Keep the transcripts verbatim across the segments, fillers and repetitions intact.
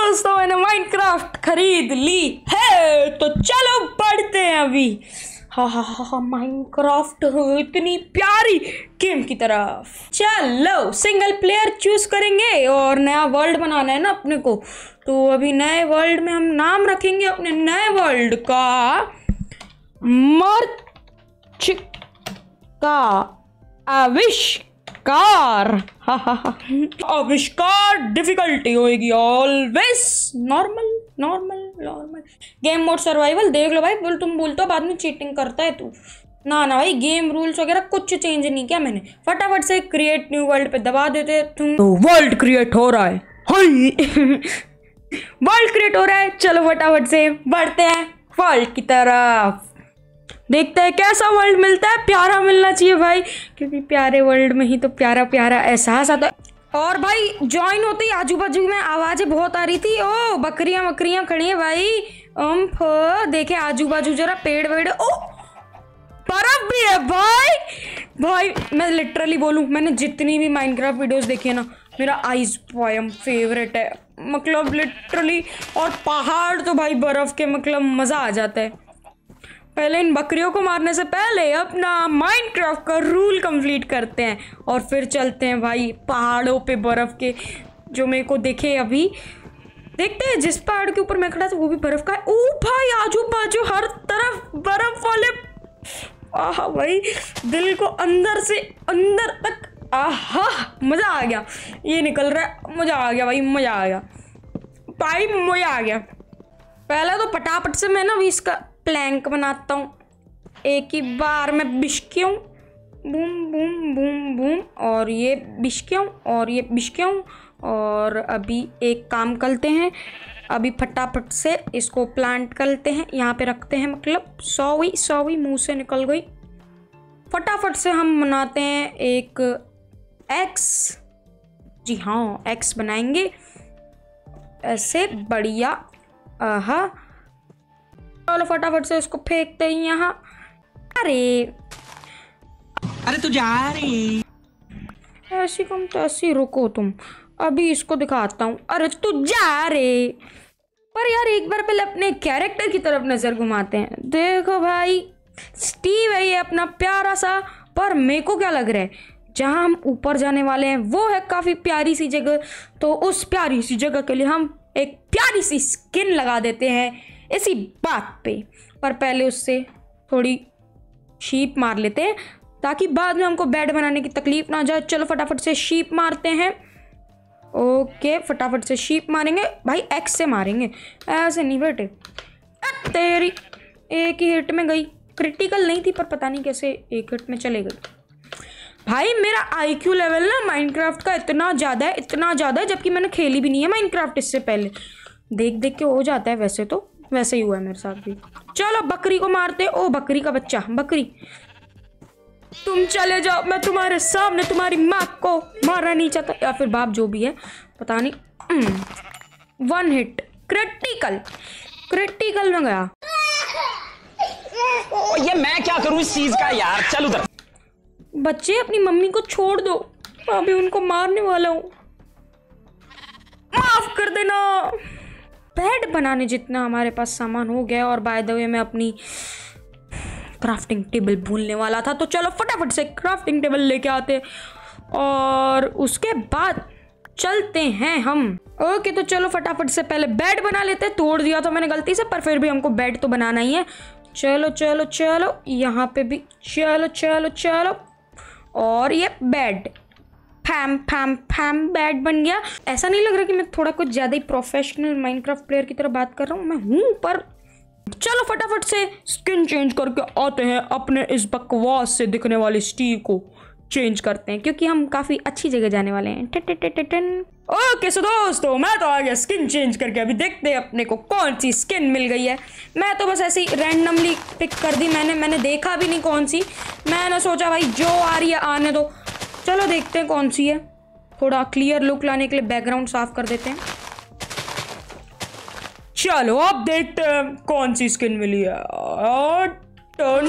दोस्तों, मैंने माइनक्राफ्ट खरीद ली है, तो चलो बढ़ते हैं अभी। हाँ हाँ हाँ हाँ माइनक्राफ्ट इतनी प्यारी गेम की तरफ। चलो सिंगल प्लेयर चूज करेंगे और नया वर्ल्ड बनाना है ना अपने को, तो अभी नए वर्ल्ड में हम नाम रखेंगे अपने नए वर्ल्ड का मर्च का आविष्कार। हाँ हाँ हाँ आविष्कार डिफिकल्टी होगी always normal normal normal. Game mode survival देख लो भाई, बोल तुम बोलते हो बाद में चीटिंग करता है तू। ना ना भाई, गेम रूल्स वगैरह कुछ चेंज नहीं किया मैंने। फटाफट से क्रिएट न्यू वर्ल्ड पे दबा देते तुम, तो वर्ल्ड क्रिएट हो रहा है। वर्ल्ड क्रिएट हो रहा है। चलो फटाफट से बढ़ते हैं वर्ल्ड की तरफ, देखते हैं कैसा वर्ल्ड मिलता है। प्यारा मिलना चाहिए भाई, क्योंकि प्यारे वर्ल्ड में ही तो प्यारा प्यारा एहसास आता है। और भाई ज्वाइन होते ही आजू बाजू में आवाजें बहुत आ रही थी। ओ बकरियां बकरियां खड़ी हैं भाई। उम्फ, देखे आजू बाजू जरा पेड़ वेड़। ओ बर्फ भी है भाई। भाई मैं लिटरली बोलूं, मैंने जितनी भी माइनक्राफ्ट वीडियोस देखी है ना, मेरा आइस पोयम फेवरेट है, मतलब लिटरली। और पहाड़ तो भाई बर्फ के, मतलब मजा आ जाता है। पहले इन बकरियों को मारने से पहले अपना माइनक्राफ्ट का रूल कंप्लीट करते हैं और फिर चलते हैं भाई पहाड़ों पे बर्फ के, जो मेरे को देखे अभी। देखते हैं जिस पहाड़ के ऊपर मैं खड़ा था वो भी बर्फ का है। ओ भाई आजू बाजू हर तरफ बर्फ वाले। आहा भाई, दिल को अंदर से अंदर तक आहा मजा आ गया। ये निकल रहा है, मजा आ गया भाई, मजा आ गया भाई, मजा आ गया। पहले तो पटापट से मैं ना अभी इसका प्लैंक बनाता हूँ एक ही बार में। बिश्कियों बूम बूम बूम बूम, और ये बिश्कियों और ये बिश्कियों। और अभी एक काम करते हैं, अभी फटाफट से इसको प्लांट करते हैं, यहाँ पे रखते हैं। मतलब सौवी सौवी मुंह से निकल गई। फटाफट से हम बनाते हैं एक एक्स। जी हाँ, एक्स बनाएंगे ऐसे बढ़िया। आहा चलो फटाफट से इसको फेंकते हैं यहाँ। अरे अरे तू जा रही ऐसी कम तैसी, रुको तुम, अभी इसको दिखाता हूँ। अरे तू जा रे। पर यार एक बार पहले अपने कैरेक्टर की तरफ नजर घुमाते हैं। देखो भाई स्टीव है ये अपना प्यारा सा, पर मेरे को क्या लग रहा है जहाँ हम ऊपर जाने वाले हैं वो है काफी प्यारी सी जगह, तो उस प्यारी सी जगह के लिए हम एक प्यारी सी स्किन लगा देते हैं इसी बात पे। पर पहले उससे थोड़ी शीप मार लेते हैं ताकि बाद में हमको बेड बनाने की तकलीफ ना जाए। चलो फटाफट से शीप मारते हैं। ओके फटाफट से शीप मारेंगे भाई, एक्स से मारेंगे, ऐसे नहीं बेटे। तेरी एक ही हिट में गई, क्रिटिकल नहीं थी पर पता नहीं कैसे एक हिट में चले गई। भाई मेरा आईक्यू लेवल ना माइनक्राफ्ट का इतना ज़्यादा है, इतना ज़्यादा है, जबकि मैंने खेली भी नहीं है माइनक्राफ्ट इससे पहले। देख देख के हो जाता है, वैसे तो वैसे ही हुआ है मेरे साथ भी। चलो बकरी को मारते। ओ बकरी का बच्चा, बकरी तुम चले जाओ, मैं तुम्हारे सामने तुम्हारी माँ को मारना नहीं चाहता, या फिर बाप जो भी है पता नहीं। वन हिट क्रिटिकल, क्रिटिकल में गया। ओ ये मैं क्या करूं इस चीज का यार, चल उधर। बच्चे अपनी मम्मी को छोड़ दो, अभी उनको मारने वाला हूँ, माफ कर देना। बेड बनाने जितना हमारे पास सामान हो गया। और बाय द वे मैं अपनी क्राफ्टिंग टेबल भूलने वाला था, तो चलो फटाफट से क्राफ्टिंग टेबल लेके आते और उसके बाद चलते हैं हम। ओके तो चलो फटाफट से पहले बेड बना लेते हैं। तोड़ दिया था मैंने गलती से, पर फिर भी हमको बेड तो बनाना ही है। चलो चलो चलो यहाँ पे भी चलो चलो चलो, और ये बेड फैम फैम फैम बेड बन गया। ऐसा नहीं लग रहा कि मैं थोड़ा कुछ ज़्यादा ही प्रोफेशनल माइनक्राफ्ट प्लेयर की तरह बात कर रहा हूँ, मैं हूँ पर। चलो फटाफट से स्किन चेंज करके आते हैं, अपने इस बकवास से दिखने वाले स्टीव को चेंज करते हैं, क्योंकि हम काफ़ी अच्छी जगह जाने वाले हैं। ओके सो दोस्तों, मैं तो आ गया स्किन चेंज करके। अभी देखते हैं अपने को कौन सी स्किन मिल गई है। मैं तो बस ऐसे ही रैंडमली पिक कर दी मैंने मैंने देखा भी नहीं कौन सी। मैंने सोचा भाई जो आ रही है आने दो। चलो देखते हैं कौन सी है। थोड़ा क्लियर लुक लाने के लिए बैकग्राउंड साफ कर देते हैं। चलो अब देखते हैं कौन सी स्किन मिली है। टर्न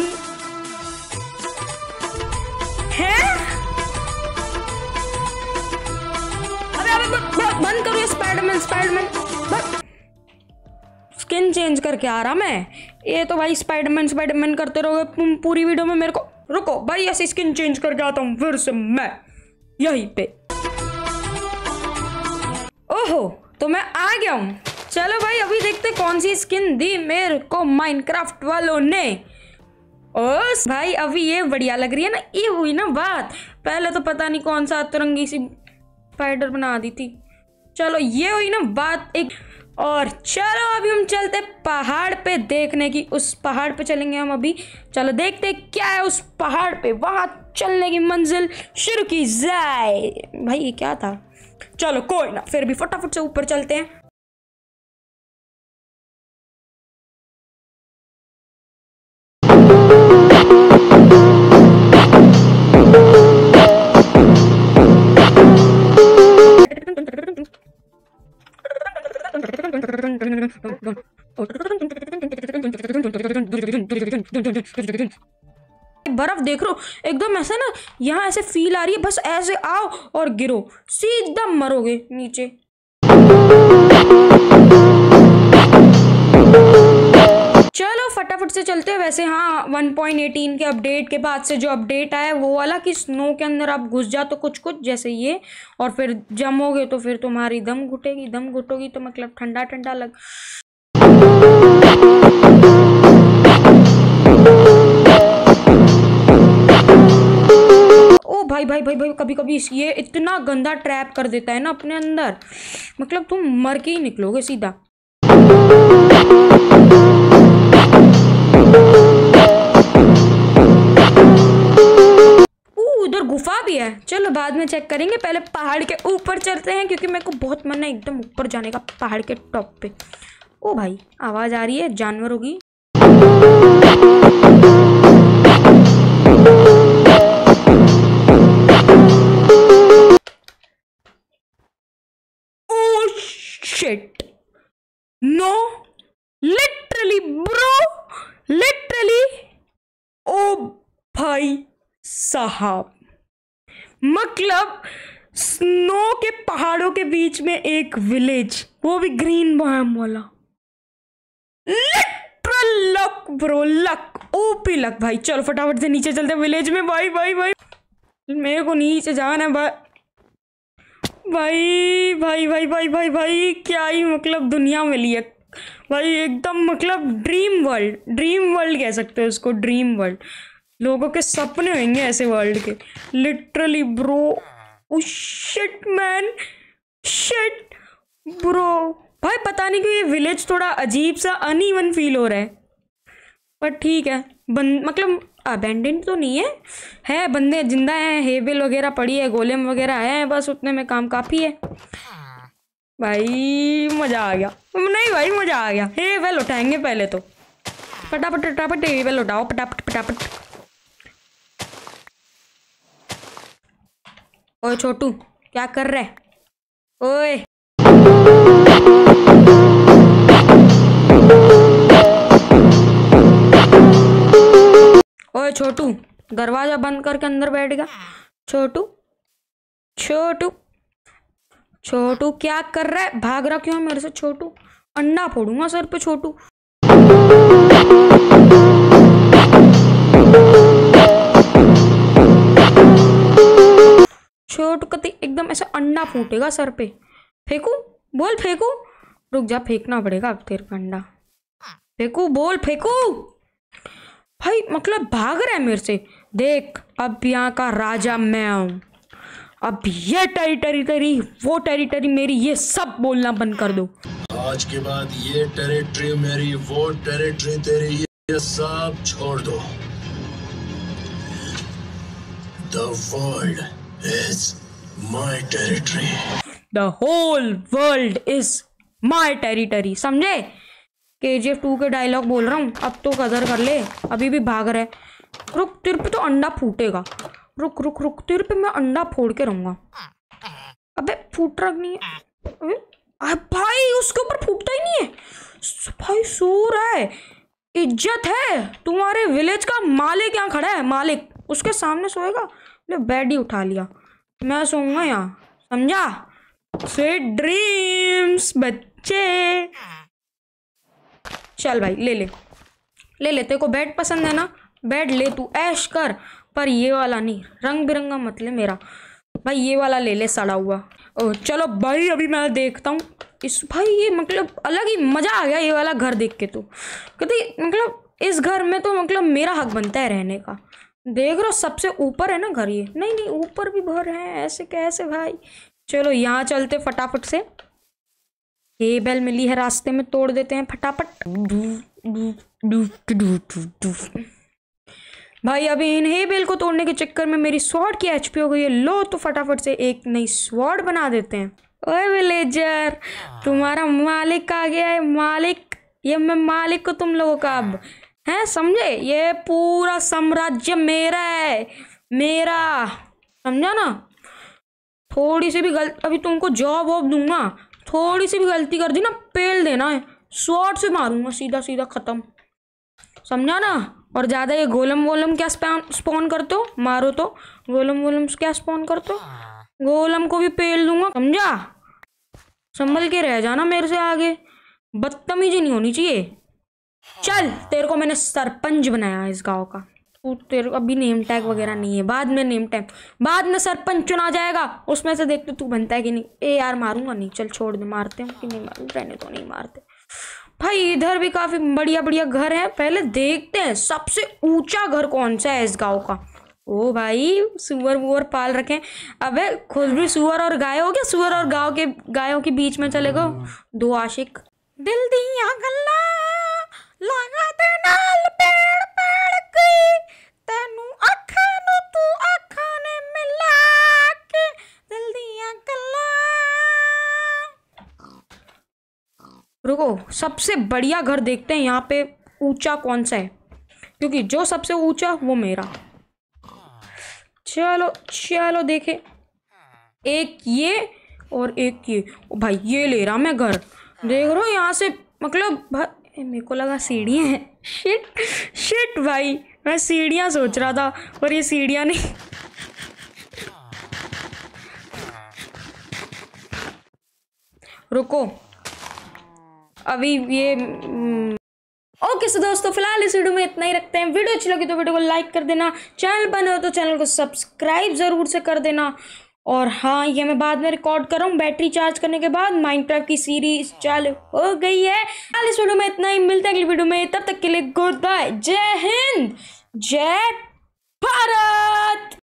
है। अरे अरे बंद करो ये स्पाइडरमैन स्पाइडरमैन। स्किन चेंज करके आ रहा मैं। ये तो भाई स्पाइडरमैन स्पाइडरमैन करते रहोगे पूरी वीडियो में मेरे को। रुको भाई, ऐसे स्किन चेंज करके आता हूँ फिर से मैं यहीं पे। ओहो, तो मैं आ गया हूँ। चलो भाई अभी देखते कौन सी स्किन दी मेरे को माइनक्राफ्ट वालों ने। ओ भाई अभी ये बढ़िया लग रही है ना। ये हुई ना बात, पहले तो पता नहीं कौन सा तिरंगी सी स्पाइडर बना दी थी। चलो ये हुई ना बात एक। और चलो अभी हम चलते पहाड़ पे देखने की। उस पहाड़ पे चलेंगे हम अभी। चलो देखते क्या है उस पहाड़ पे। वहां चलने की मंजिल शुरू की जाए। भाई ये क्या था? चलो कोई ना, फिर भी फटाफट से ऊपर चलते हैं। बर्फ देख रो एकदम ऐसा ना, यहाँ ऐसे फील आ रही है। बस ऐसे आओ और गिरो, सीधा मरोगे नीचे। चलो फटाफट से चलते हैं। वैसे हाँ, वन पॉइंट एटीन के अपडेट के बाद से जो अपडेट आया वो वाला कि स्नो के अंदर आप घुस जाओ तो कुछ कुछ जैसे ये, और फिर जमोगे तो फिर तुम्हारी दम घुटेगी। दम घुटोगी तो मतलब ठंडा ठंडा लग। ओ भाई भाई भाई भाई कभी कभी ये इतना गंदा ट्रैप कर देता है ना अपने अंदर, मतलब तुम मर के ही निकलोगे सीधा। उधर गुफा भी है, चलो बाद में चेक करेंगे। पहले पहाड़ के ऊपर चलते हैं क्योंकि मेरे को बहुत मन है एकदम ऊपर जाने का, पहाड़ के टॉप पे। ओ भाई आवाज आ रही है, जानवर होगी। Oh shit, no literally bro, literally. Oh भाई साहब, मतलब स्नो के पहाड़ों के बीच में एक विलेज, वो भी ग्रीन बायोम वाला। Literal luck bro, luck, OP luck भाई। चलो फटाफट से नीचे चलते हैं विलेज में। भाई भाई भाई मेरे को नीचे जाना है भाई। भाई भाई भाई भाई भाई भाई क्या ही मतलब दुनिया मिली है भाई, एकदम मतलब ड्रीम वर्ल्ड। ड्रीम वर्ल्ड कह सकते हो उसको, ड्रीम वर्ल्ड। लोगों के सपने होंगे ऐसे वर्ल्ड के, literally bro. Oh shit man, shit bro. भाई पता नहीं क्यों ये विलेज थोड़ा अजीब सा अनइवन फील हो रहा है, पर ठीक है। बंद मतलब अबेंडेंट तो नहीं है, है बंदे जिंदा हैं, हेबल वगैरह पड़ी है, गोलेम वगैरह है, बस उतने में काम काफी है। भाई मजा आ गया। नहीं भाई मजा आ गया। हेबल उठाएंगे पहले तो, फटाफट फटाफट हेबल उठाओ, फटाफट फटाफट। ओए छोटू क्या कर रहा है? ओए ओए छोटू, दरवाजा बंद करके अंदर बैठ गया। छोटू छोटू छोटू क्या कर रहा है? भाग रहा क्यों मेरे से? छोटू अंडा फोड़ूंगा सर पे छोटू। छोटू कति एकदम ऐसे अंडा फूटेगा सर पे। फेंकू बोल, फेंकू। रुक जा, फेंकना पड़ेगा अब तेरे को अंडा। फेंकू बोल, फेंकू। भाई मतलब भाग रहा है मेरे से। देख अब यहाँ का राजा मैं हूं। अब ये टेरिटरी तेरी, वो टेरिटरी मेरी, ये सब बोलना बंद कर दो। आज के बाद ये टेरिटरी मेरी, वो टेरिटरी तेरी, ये सब छोड़ दो। The world is my territory. The whole world is my territory. समझे? के जी एफ टू के डायलॉग बोल रहा हूँ, अब तो कदर कर ले। अभी भी भाग रहा है। रुक, तेरे पे तो अंडा फूटेगा। रुक रुक रुक, तेरे पे मैं अंडा फोड़ के रहूंगा। अबे फूट रहा नहीं है। अबे भाई उसके ऊपर फूटता ही नहीं है भाई। सो रहा है, इज्जत है। तुम्हारे विलेज का मालिक यहाँ खड़ा है, मालिक, उसके सामने सोएगा। ले बेड ही उठा लिया, मैं सोऊंगा यहाँ, समझा? स्वीट ड्रीम्स बच्चे। चल भाई ले ले ले ले, तेरे को बेड पसंद है ना, बेड ले तू ऐश कर, पर ये वाला नहीं, रंग बिरंगा मत ले मेरा भाई, ये वाला ले ले सड़ा हुआ। ओ चलो भाई अभी मैं देखता हूँ इस, भाई ये मतलब अलग ही मजा आ गया ये वाला घर देख के। तो कहते मतलब इस घर में तो मतलब मेरा हक बनता है रहने का। देख रहे हो सबसे ऊपर है ना घर ये, नहीं नहीं ऊपर भी घर है, ऐसे कैसे भाई। चलो यहाँ चलते फटाफट से, ये बेल मिली है रास्ते में, तोड़ देते हैं फटाफट। भाई अभी इन हे बेल को तोड़ने के चक्कर में मेरी स्वॉर्ड की एचपी हो गई है लो, तो फटाफट से एक नई स्वॉर्ड बना देते हैं। ओए विलेजर, तुम्हारा मालिक आ गया है, मालिक, ये मैं मालिक को तुम लोगों का अब है, समझे, ये पूरा साम्राज्य मेरा है, मेरा, समझा ना। थोड़ी सी भी गलती, अभी तुमको जॉब वॉब दूंगा, थोड़ी सी भी गलती कर दी ना पेल देना है, स्वॉर्ड से मारूंगा सीधा सीधा खत्म, समझा ना। और ज्यादा ये गोलम वोलम क्या स्पॉन करते हो, मारो तो गोलम वोलम क्या स्पॉन करते हो, गोलम को भी पेल दूंगा, समझा। संभल के रह जाना मेरे से आगे, बदतमीजी नहीं होनी चाहिए। चल तेरे को मैंने सरपंच बनाया इस गांव का, तू तेरे को अभी नेम टैग वगैरह नहीं है, बाद में नेम टैग, बाद में सरपंच चुना जाएगा, उसमें से देखते तू बनता है कि नहीं। ए यार मारूंगा नहीं, चल छोड़ दे, मारते हैं कि नहीं मारूं, रहने तो नहीं मारते। भाई इधर भी काफी बढ़िया बढ़िया घर है, पहले देखते हैं सबसे ऊंचा घर कौन सा है इस गांव का। ओ भाई सुअर वुअर पाल रखे, अबे खुद भी सुअर और गाय हो गया, सुअर और गांव के गायों के बीच में चले गो दो आशिक। दिल दिया गल्ला लगा दे नाल पेड़ पेड़ की, तेनू अखा नु तू अखा ने मिला के, दिल दिया गल्ला। रुको सबसे बढ़िया घर देखते हैं यहाँ पे ऊंचा कौन सा है, क्योंकि जो सबसे ऊंचा वो मेरा। चलो चलो देखे, एक ये और एक ये, ओ भाई ये ले रहा मैं घर, देख रहे हो यहाँ से, मतलब भाई मेरे को लगा सीढ़ियाँ हैं, शिट शिट भाई मैं सीढ़ियाँ सोच रहा था पर ये सीढ़ियाँ नहीं। रुको अभी ये ओके सो दोस्तों फिलहाल इस वीडियो में इतना ही रखते हैं। वीडियो अच्छी लगी तो वीडियो को लाइक कर देना, चैनल बने हो तो चैनल को सब्सक्राइब जरूर से कर देना। और हाँ ये मैं बाद में रिकॉर्ड कर रहा हूँ बैटरी चार्ज करने के बाद, माइनक्राफ्ट की सीरीज चालू हो गई है। फिलहाल इस वीडियो में इतना ही, मिलते हैं अगली वीडियो में, तब तक के लिए गुड बाय, जय हिंद जय भारत।